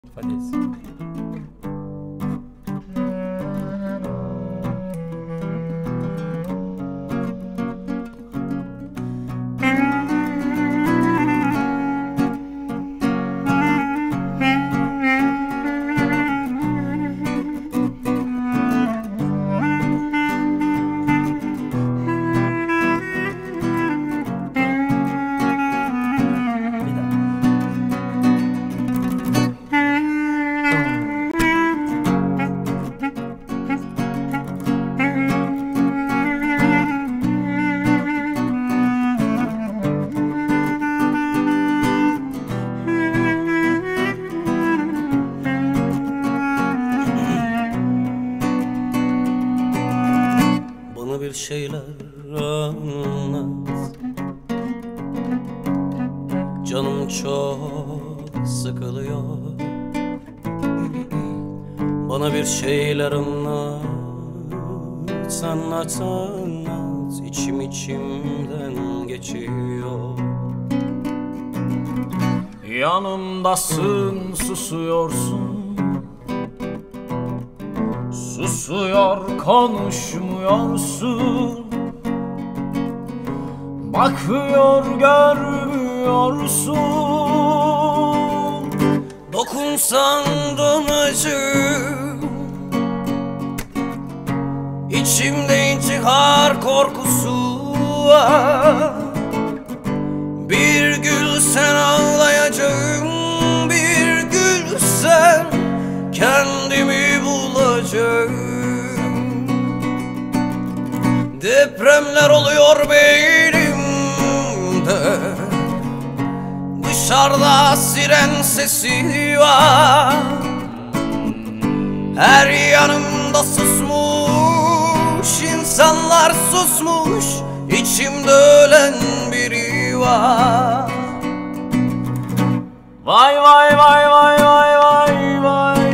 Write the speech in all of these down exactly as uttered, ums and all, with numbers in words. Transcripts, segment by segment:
Fa diyez. Bir şeyler anlat, canım çok sıkılıyor. Bana bir şeyler anlat, anlat, anlat. İçim içimden geçiyor. Yanımdasın, susuyorsun. Susuyor, konuşmuyorsun. Bakıyor, görmüyorsun. Dokunsan donacığım, İçimde intihar korkusu var. Bir gülsen ağlayacağım, bir gülsen kendimi bulacağım. Depremler oluyor beynimde, dışarıda siren sesi var. Her yanımda susmuş, insanlar susmuş. İçimde ölen biri var. Vay vay vay vay vay vay vay.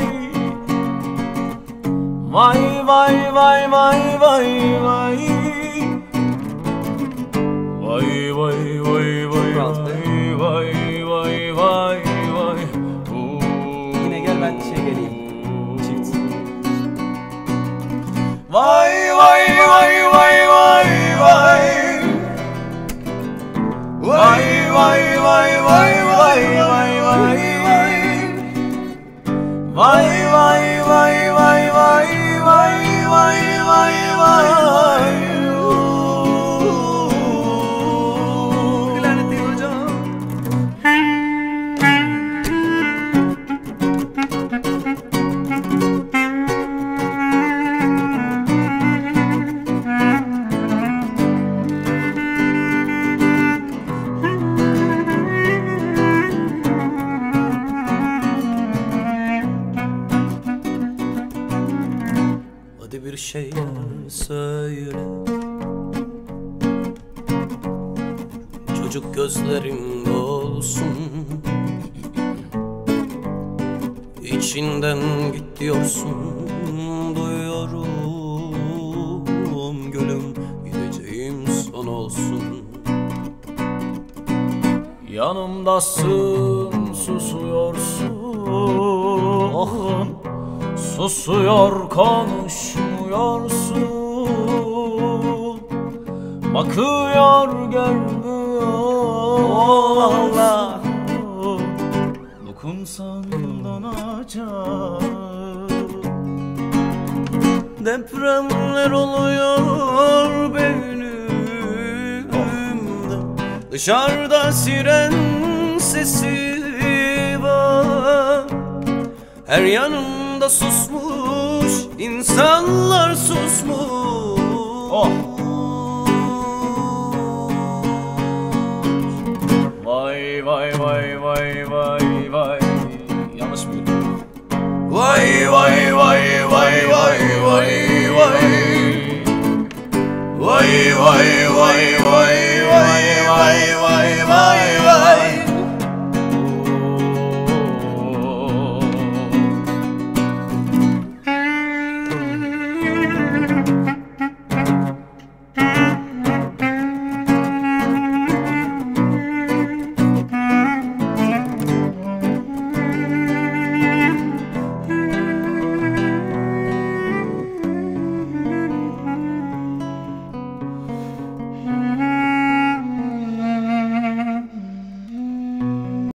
Vay vay vay vay vay vay. Vay vay vay vay vay vay vay vay. Yine gel ben şey geleyim. Çift. Vay vay vay vay vay vay. Vay vay vay vay vay vay vay. Vay vay vay vay vay vay vay vay vay vay. Lanet değil hocam. Hadi bir şeyler söyle, çocuk gözlerim dolsun. İçinden git diyorsun, duyuyorum. Gülüm, gideceğim son olsun. Yanımdasın, susuyorsun. Susuyor, konuşmuyorsun. Bakıyor, görmüyor. Allah. Dokunsan donacak. Depremler oluyor beynimde, dışarıda siren sesi var. Her yanımda susmuş, insanlar susmuş. Oh. Vay vay vay vay vay vay. Yanlış mı? Vay vay vay vay vay vay vay. Vay vay vay